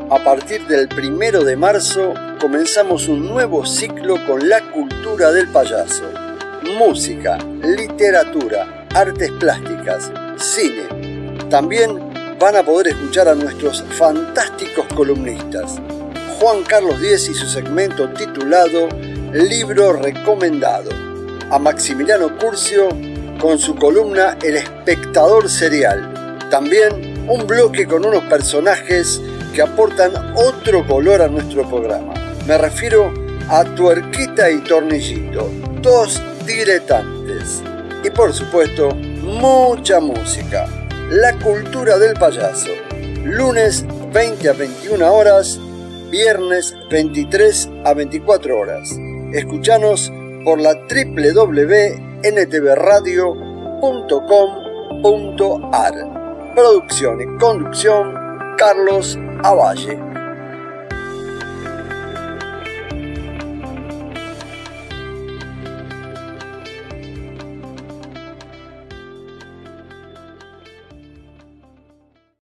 A partir del 1 de marzo comenzamos un nuevo ciclo con la cultura del payaso. Música, literatura, artes plásticas, cine. También van a poder escuchar a nuestros fantásticos columnistas. Juan Carlos Díez y su segmento titulado Libro Recomendado. A Maximiliano Curcio con su columna El Espectador Serial. También un bloque con unos personajes que aportan otro color a nuestro programa. Me refiero a Tuerquita y Tornillito, dos diletantes. Y por supuesto, mucha música. La cultura del payaso. Lunes 20 a 21 horas, viernes 23 a 24 horas. Escuchanos por la www.ntvradio.com.ar. Producción y conducción, Carlos Avalle.